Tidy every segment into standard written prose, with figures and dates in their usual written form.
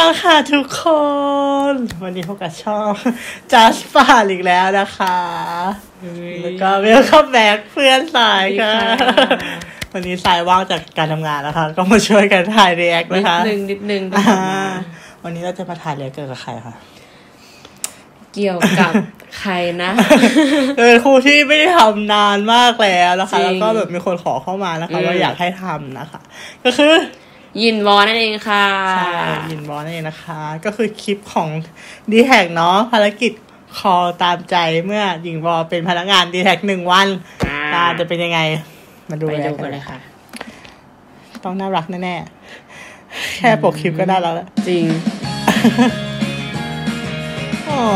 ยังค่ะทุกคนวันนี้พบกับช่อง Just Fun อีกแล้วนะคะแล้วก็เวลคัมแบ็กเพื่อนสายค่ะวันนี้สายว่างจากการทำงานนะคะก็มาช่วยกันถ่ายรีแอคนะคะนิดนึงวันนี้เราจะมาถ่ายรีแอคเกี่ยวกับใครคะเกี่ยวกับใครนะครูที่ไม่ได้ทำนานมากแล้วนะคะแล้วก็แบบมีคนขอเข้ามานะคะว่าอยากให้ทำนะคะก็คือยินวอนั่นเองค่ะใช่ยินวอนั่นเองนะคะก็คือคลิปของ D-Tag เนาะภารกิจคอตามใจเมื่อหญิงวอเป็นพนักงาน D-Tag 1 วันจะเป็นยังไงมาดูกันเลยค่ะต้องน่ารักแน่ๆแค่ปกคลิปก็ได้แล้วแหละจริงอ๋อ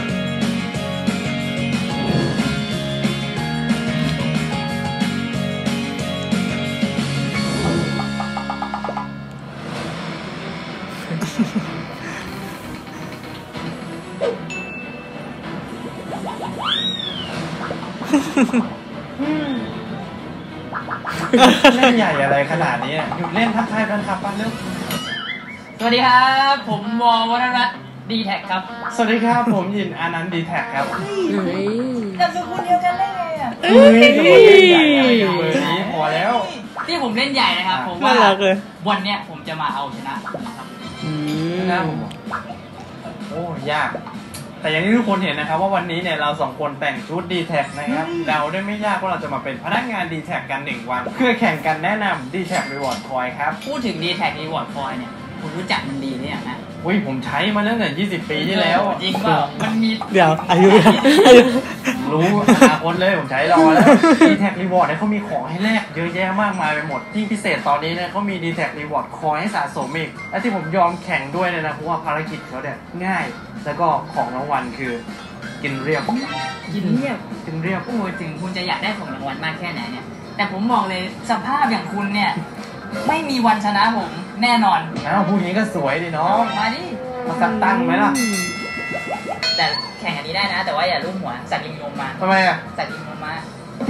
เล่นใหญ่อะไรขนาดนี้หยุดเล่นทักทายกันครับป้าเร็วสวัสดีครับผมวอวรรัตน์ดีแท็กครับสวัสดีครับผมยินอานันต์ดีแท็กครับนามสกุลเดียวกันได้ไงอ่ะเฮ้ยจะมาเล่นใหญ่อะไรกับเบอร์นี้พอแล้วที่ผมเล่นใหญ่นะครับผมว่าวันเนี้ยผมจะมาเอาชนะครับนะผมโอ้ยากแต่อย่างที่ทุกคนเห็นนะครับว่าวันนี้เนี่ยเราสองคนแต่งชุด D-Tag นะครับเดาได้ไม่ยากว่าเราจะมาเป็นพนักงาน D-Tag กัน1 วันเพื่อแข่งกันแนะนำ D-Tag Reward Coin ครับพูดถึง D-Tag Reward Coin เนี่ยคุณรู้จักมันดีเนี่ยนะอุ้ยผมใช้มาตั้งแต่20 ปีที่แล้วจริงเปล่ามันมีเดี๋ยวอายุรู้อนาคตเลยผมใช้รอแล้ว D-Tag Reward เนี่ยเขามีของให้แลกเยอะแยะมากมายไปหมดที่พิเศษตอนนี้เนี่ยเขามี D-Tag Reward Coin ให้สะสมอีกและที่ผมยอมแข่งด้วยเนี่ยนะเพราะว่าภารกิจเขาเนี่ยง่ายแล้วก็ของรางวัลคือกินเรียบโอ้ยถึงคุณจะอยากได้ของรางวัลมากแค่ไหนเนี่ยแต่ผมบอกเลยสภาพอย่างคุณเนี่ยไม่มีวันชนะผมแน่นอนพูดอย่างนี้ก็สวยดิน้องมาดิมาสักตั้งไหมล่ะแต่แข่งอันนี้ได้นะแต่ว่าอย่าลุ่มหัวสัตว์ยิงนมมาทำไมอ่ะสัตว์ยิงนมมา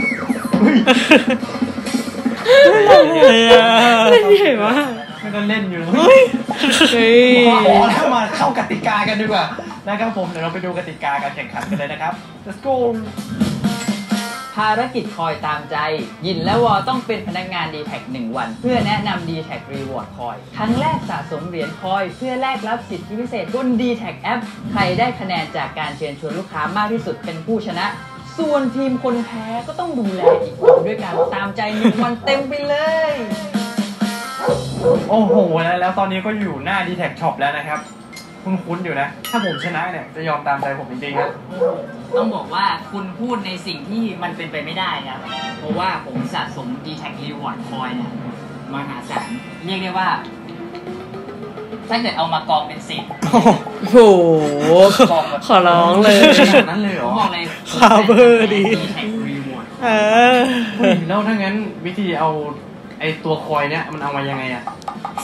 ใหญ่มากไม่ต้องเล่นอยู่พอแล้วมาเข้ากติกากันดีกว่านะครับผมเดี๋ยวเราไปดูกติกาการแข่งขันกันเลยนะครับ let's go ภารกิจคอยตามใจยินและวอต้องเป็นพนักงาน D-Tag 1 วันเพื่อแนะนำ D-Tag Reward Coin ครั้งแรกสะสมเหรียญคอยเพื่อแลกรับสิทธิพิเศษบน D-Tag App ใครได้คะแนนจากการเชิญชวนลูกค้ามากที่สุดเป็นผู้ชนะส่วนทีมคนแพ้ก็ต้องดูแลอีกคนด้วยการตามใจ1 วันเต็มไปเลยโอ้โหแล้วตอนนี้ก็อยู่หน้า D-Tag Shop แล้วนะครับคุ้นอยู่นะถ้าผมชนะเนี่ยจะยอมตามใจผมจริงๆนะต้องบอกว่าคุณพูดในสิ่งที่มันเป็นไปไม่ได้ครับเพราะว่าผมสะสม D-Tag Reward Coin เนี่ยมหาศาลเรียกได้ว่าถ้าเกิดเอามากองเป็น10 โอ้โหขอร้องเลยนั้นเลยเหรอผมบอกเลยคาเบอร์ดี D-Tag Reward แล้วถ้างั้นวิธีเอาไอตัวคอยเนี่ยมันเอามายังไงอะ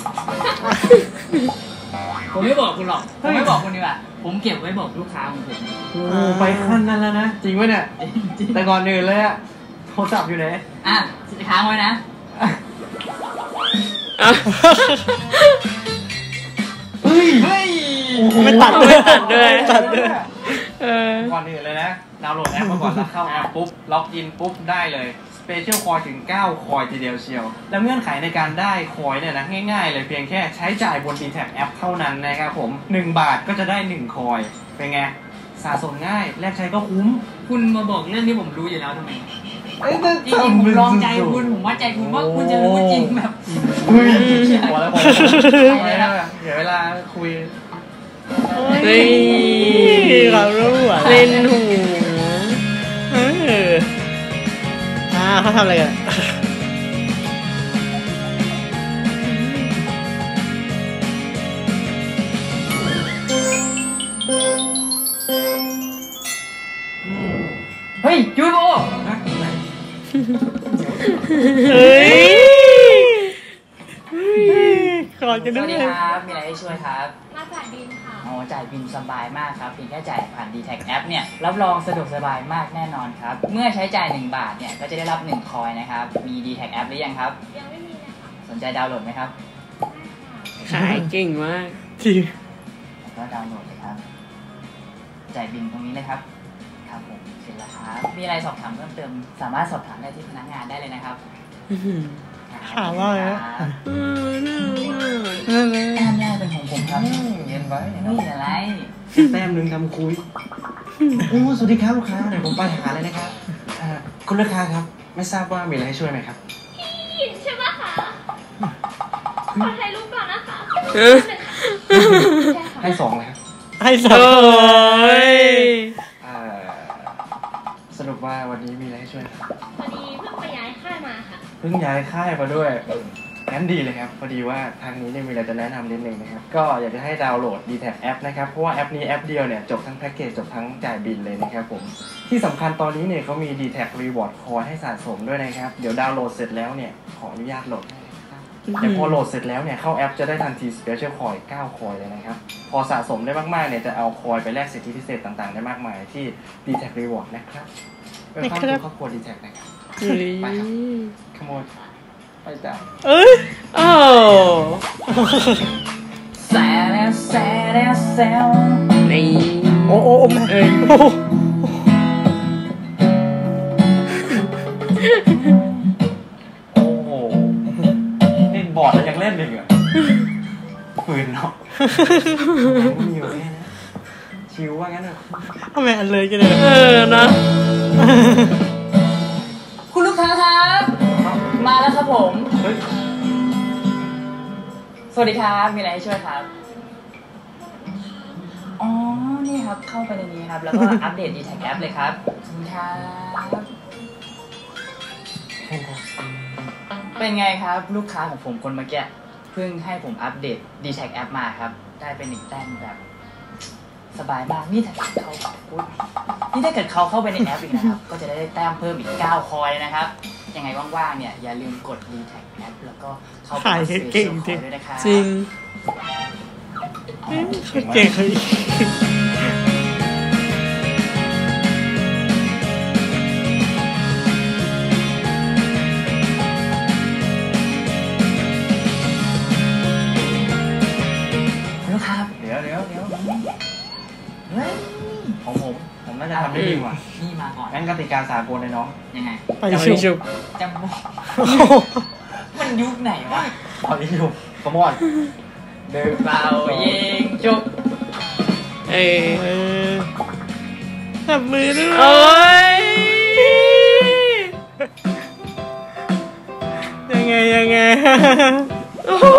ผมไม่บอกคุณหรอกผมไม่บอกคุณดีกว่าผมเก็บไว้บอกลูกค้าของผมไปขั้นนั้นแล้วนะจริงไหมเนี่ยแต่ก่อนอื่นเลยอะโทรศัพท์อยู่ไหนค้างไว้นะเฮ้ยไม่ตัดด้วยก่อนอื่นเลยนะดาวน์โหลดแอปมาก่อนแล้วเข้าแอปปุ๊บล็อกอินปุ๊บได้เลยสเปเชียลคอยถึง9คอยทีเดียวเชียวแล้วเงื่อนไขในการได้คอยเนี่ยนะง่ายๆเลยเพียงแค่ใช้จ่ายบน D-Tag App เท่านั้นนะครับผม1 บาทก็จะได้1คอยเป็นไงสะสมง่ายแลกใช้ก็คุ้มคุณมาบอกเรื่องที่ผมรู้อยู่แล้วทำไมจริงๆผมลองใจคุณผมว่าใจคุณว่าคุณจะรู้จริงแบบพอแล้วเดี๋ยวเวลาคุยเรารู้อ่ะเล่นหูเขาทำอะไรกันเฮ้ยจูโบก่อนกันด้วยสวัสดีครับมีอะไรให้ช่วยครับมาจ่ายบินค่ะจ่ายบินสบายมากครับเพียงแค่จ่ายผ่าน D-Tag App เนี่ยรับรองสะดวกสบายมากแน่นอนครับเมื่อใช้จ่าย1 บาทเนี่ยก็จะได้รับ1คอยนะครับมี D-Tag App หรือยังครับยังไม่มีเลยค่ะสนใจดาวน์โหลดไหมครับขายเก่งมากจริงแล้วก็ดาวน์โหลดเลยครับจ่ายบินตรงนี้เลยครับครับผมเสร็จแล้วครับมีอะไรสอบถามเพิ่มเติมสามารถสอบถามได้ที่พนักงานได้เลยนะครับถามว่าไงแอมแรกเป็นของผมครับเย็นไว้ไม่มีอะไรแต้มหนึ่งทำคุยโอ้สวัสดีครับลูกค้าเดี๋ยวผมไปหาเลยนะครับคุณลูกค้าครับ ไม่ทราบว่ามีอะไรให้ช่วยไหมครับพี่ใช่ปะคะขอถ่ายรูปก่อนนะคะให้สองเลยครับให้สโอ้องยสรุปว่าวันนี้มีอะไรให้ช่วยครับพอดีเพิ่งไปย้ายค่ายมาค่ะเพิ่งย้ายค่ายมาด้วยงั้นดีเลยครับพอดีว่าทางนี้เนี่ยมีอะไรจะแนะนำนิดนึงนะครับก็อยากจะให้ดาวน์โหลด DTAG แอปนะครับเพราะว่าแอปนี้แอปเดียวเนี่ยจบทั้งแพ็กเกจจบทั้งจ่ายบินเลยนะครับผมที่สำคัญตอนนี้เนี่ยเขามี DTAG Reward Coin ให้สะสมด้วยนะครับเดี๋ยวดาวน์โหลดเสร็จแล้วเนี่ยขออนุญาตโหลดให้นะครับแต่พอโหลดเสร็จแล้วเนี่ยเข้าแอปจะได้ทันที Special Coin 9 Coin เลยนะครับพอสะสมได้มากๆเนี่ยจะเอาคอยไปแลกสิทธิพิเศษต่างๆได้มากมายที่ DTAG Reward นะครับเป็นครอบครัว DTAG นะครับ ไปครับขโมยไปจ้ะเอ้ยโอ้แซวแซวแซวนี่โอ้แม่เอ้ยโอ้โหเล่นบอร์ดแล้วยังเล่นอีกเหรอฝืนเนาะไม่มีอยู่แค่นะชิวว่างั้นเถอะทำไมอันเลยกันเลยนะคุณลูกค้าครับมาแล้วครับผมเฮ้ยสวัสดีครับมีอะไรให้ช่วยครับอ๋อนี่ครับเข้าไปในนี้ครับแล้วก็อัปเดต DTAG แอปเลยครับขอบคุณครับเป็นไงครับลูกค้าของผมคนเมื่อกี้เพิ่งให้ผมอัปเดต DTAG แอปมาครับได้เป็น1 แต้มแบบสบายมากนี่ถ้าเกิดเขาเข้าไปในแอปอีกนะครับ ก็จะได้แต้มเพิ่มอีก9 คอยเลยนะครับยังไงว่างๆเนี่ยอย่าลืมกด DTAG แอปแล้วก็เข้าไปขายเก่งจริงด้วยนะครับจริงเก่งเขาอีกลูกค้าครับเดี๋ยวเฮ้ยของผมน่าจะทำได้ดีกว่านี่มาก่อนงั้นกติกาสากลเลยน้องยังไงไปยังชุไม่บชุบจำบอกมันยุคไหนวะตอนนี้อยู่ขมอนเดินเบายิงจุกเอ้ยจับมือด้วยโอ้ยยังไงโอ้โห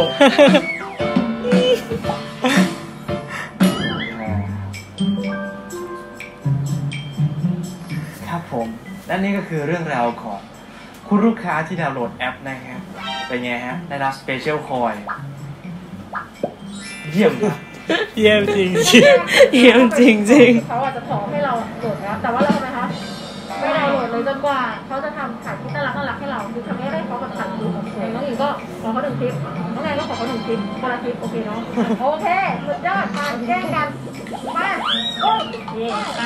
ครับผมและนี่ก็คือเรื่องราวของคุณลูกค้าที่ดาวน์โหลดแอปนะครับเป็นไงฮะได้รับ Special Coin เยี่ยมครับเยี่ยมจริงเยี่ยมจริงจริงเขาอาจจะขอให้เราโหลดแล้วแต่ว่าเราทำไมคะไม่ได้โหลดเลยจนกว่าเขาจะทำถ่ายคลิปน่ารักให้เราคือทำให้ได้เขาแบบถ่ายรูปอย่างน้องหญิงก็ขอเขา1 คลิปน้องแนนก็ขอเขา1 คลิปคนละคลิปโอเคเนาะโอเคสุดยอดมาแย่งกันมาโอ้ยเย่กัน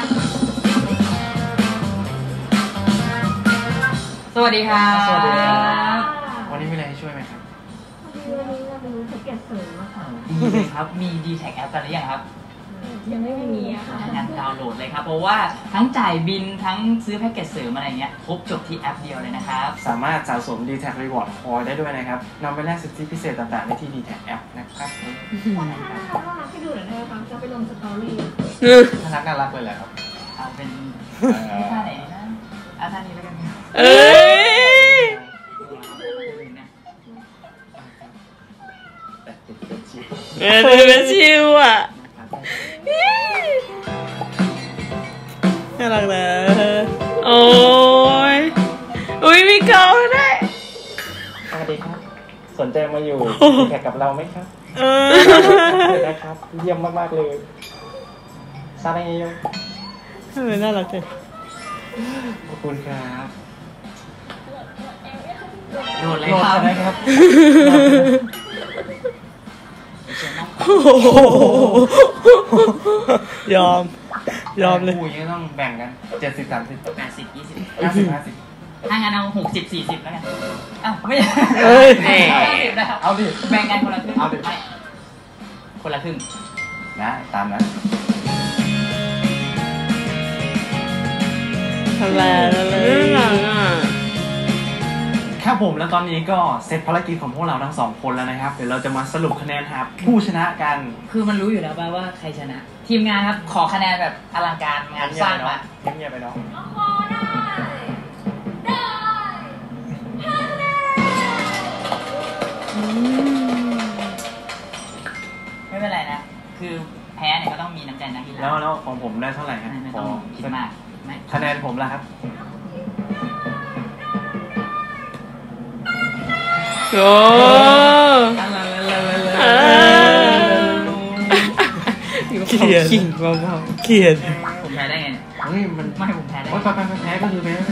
สวัสดีครับสวัสดีครับ วันนี้มีอะไรให้ช่วยไหมครับวันนี้เราดูแพ็กเกจเสริมอะค่ะดีเลยครับ มี DTAG แอปกันหรือยังครับยังไม่มีอะค่ะงั้นดาวน์โหลดเลยครับ เพราะว่าทั้งจ่ายบินทั้งซื้อแพ็กเกจเสริมอะไรเงี้ยครบจบที่แอปเดียวเลยนะครับสามารถสะสม DTAG Reward Coin ได้ด้วยนะครับนำไปแลกสิทธิพิเศษต่างๆได้ที่ DTAG App นะครับถ้าน่ารักให้ดูหน่อยได้ไหมคะจะไปลงสตอรี่น่ารักเลยแหละครับเอาเป็นท่าไหนดีนะเอาท่านี้แล้วกันครับเอ้ยแต่ติดเป็นชิปเออดูเป็นชิวอ่ะน่ารักนะโอ้ยอุ้ยมีเกาด้วยสวัสดีครับ สนใจมาอยู่แขกกับเราไหมครับเออนะครับ เยี่ยมมากๆเลยซาเนโยน่ารักจังขอบคุณครับโหลดเลยโหลดครับนะครับโอ้โหยอมเลยคู่นี้ต้องแบ่งกัน 70-30 80 20 50-50 ถ้างั้นเอา60 40แล้วกันอ้าวไม่เอ้ย 50นะครับเอาดิแบ่งกันคนละครึ่งเอาดิไม่คนละครึ่งนะตามนั้นอะไรอะไรน่ารักอ่ะครับผมแล้วตอนนี้ก็เสร็จภารกิจของพวกเราทั้ง2คนแล้วนะครับ เดี๋ยวเราจะมาสรุปคะแนนครับผู้ชนะกันคือมันรู้อยู่แล้วป่ะว่าใครชนะ ทีมงานครับขอคะแนนแบบอลังการงานสร้างมาเงียบๆไปเนาะไม่เป็นไรนะ คือแพ้เนี่ยก็ต้องมีน้ำใจนักกีฬาแล้วของผมได้เท่าไหร่ครับไม่ต้องคิดมากไม่คะแนนผมล่ะครับโอ้เขียนขิงเบาเขียนผมแพ้ได้ไงเนี่ยเฮ้ยมันไม่ผมแพ้ได้โอ๊ยไปแพ้ก็คือแพ้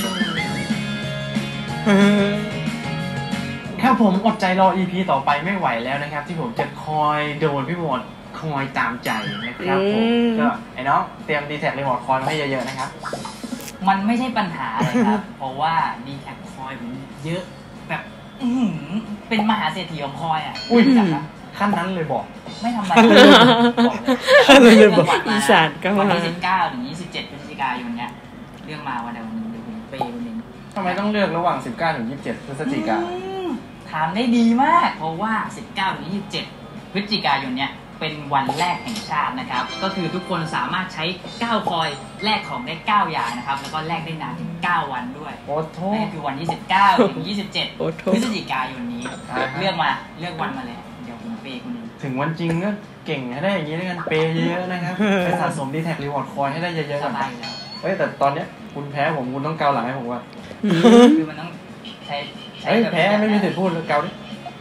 ครับผมอดใจรอ EP ต่อไปไม่ไหวแล้วนะครับ ที่ผมจะคอยโดนพี่หมดคอยตามใจนะครับผมก็ไอ้น้องเตรียมดีแท็กรีโมทคอยมาให้เยอะๆนะครับมันไม่ใช่ปัญหาเลยครับ เพราะว่าดีแท็กคอยมันเยอะแบบเป็นมหาเศรษฐีของคอยอ่ะอุ้ยจักครับขั้นนั้นเลยบอกไม่ธรรมดาเลยบอกๆอีสานก็วันมาที่19ถึง27พฤศจิกายนเนี้ยเรื่องมาวันเดียววันนึงเดี๋ยวผมเปย์วันนึงทำไมต้องเลือกระหว่าง 19 ถึง 27 พฤศจิกาถามได้ดีมาก เพราะว่า 19 ถึง 27 พฤศจิกายนเนี้ยเป็นวันแรกแห่งชาตินะครับ ก็คือทุกคนสามารถใช้ 9 คอยแลกของได้ 9 อย่างนะครับ แล้วก็แลกได้นานถึง 9 วันด้วยโอ้โหนั่นคือวันที่ 19 ถึงโอ้โถ 27 พฤศจิกายนนี้อ่าฮะเลือกวันมาเลย เดี๋ยวผมเปย์คนหนึงถึงวันจริงก็เก่งให้ได้อย่างนี้แล้วกันเปย์เยอะนะครับ ไปสะสมดีแท็กรีวอร์ดคอยให้ได้เยอะๆสก่อนบายอยู่แล้วเฮ้ยแต่ตอนเนี้ยคุณแพ้ผมคุณต้องเกาหลังให้ผมว่าคือมันต้องใช้เฮ้ยแบบแพ้ไม่มีสิทธิ์พูดเกาดิ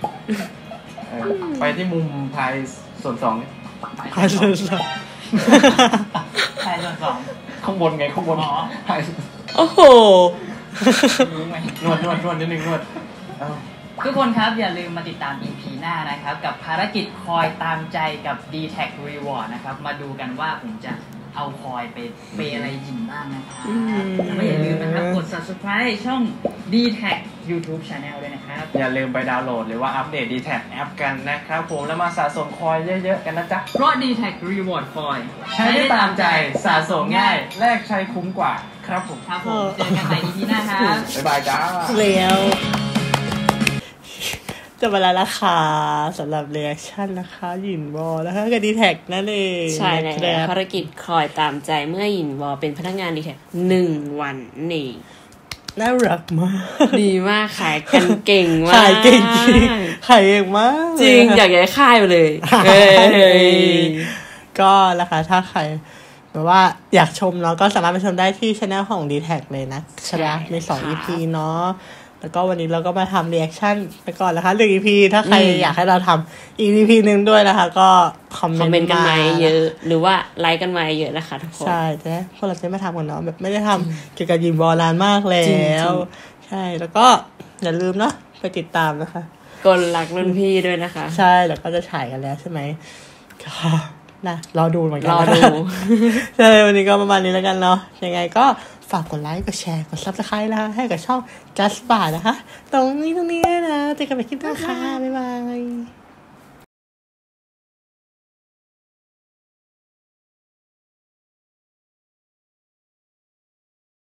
ไปที่มุมพายส่วน2นี่พายส่วนสองใช่ส่วนสองข้างบนไงข้างบนอ๋อพายโอ้โหรู้ไหมนวดนิดนึงนวดเอ้าทุกคนครับอย่าลืมมาติดตาม EP หน้านะครับ กับภารกิจคอยตามใจกับ D-Tag Reward นะครับ มาดูกันว่าผมจะเอาคอยไปเปย์อะไรหยินบ้างนะครับแล้วก็อย่าลืมนะครับกด subscribe ช่อง D-Tag YouTube Channel ด้วยนะครับอย่าลืมไปดาวน์โหลดหรือว่าอัปเดตดีแท็กแอปกันนะครับผมแล้วมาสะสมคอยเยอะๆกันนะจ๊ะเพราะ D-Tag Reward คอยใช้ได้ตามใจสะสมง่ายแลกใช้คุ้มกว่าครับผมครับผมเจอกันใหม่ EP หน้าครับบ๊ายบายจ้าแล้วจะมาแล้วราคาสำหรับเรีแอคชั่นนะคะหยินวอลนะคะกับดีแท็กนั่นเองใช่แล้วนะครับภารกิจคอยตามใจเมื่อหยินวอเป็นพนักงานดีแท็ก1 วันนี่น่ารักมากดีมากขายกันเก่งมากขายเก่งจริงขายเก่งมากจริงอยากย้ายค่ายไปเลยเฮ้ยก็นะคะถ้าใครแบบว่าอยากชมเนาะก็สามารถไปชมได้ที่ช anel ของ D-Tag เลยนะใช่ไหมมี2 EP เนาะแล้วก็วันนี้เราก็มาทำ reaction ไปก่อนนะคะ1 EP ถ้าใครอยากให้เราทำอีก EP นึงด้วยนะคะ ก็คอมคอมเมนต์กันมาเยอะอะ หรือว่าไลค์กันมาเยอะนะคะทุกคนใช่แต่พวกเราจะไม่ทำกันเนาะแบบไม่ได้ทำเกี่ยวกับยิมบอลนานมากแล้จริงว ใช่แล้วก็อย่าลืมเนาะไปติดตามนะคะกดรักรุ่นพี่ด้วยนะคะใช่แล้วก็จะฉายกันแล้วใช่ไหมก็นะรอดูเหมือนกัรนอนะดูใช่ วันนี้ก็ประมาณนี้แล้วกันเนาะยังไงก็ฝากกดไลค์กดแชร์กด subscribe นะคะให้กับช่อง Just Bar นะคะตรงนี้นะเจอกันใหม่คลิปหน้าค่ะบ๊ายบาย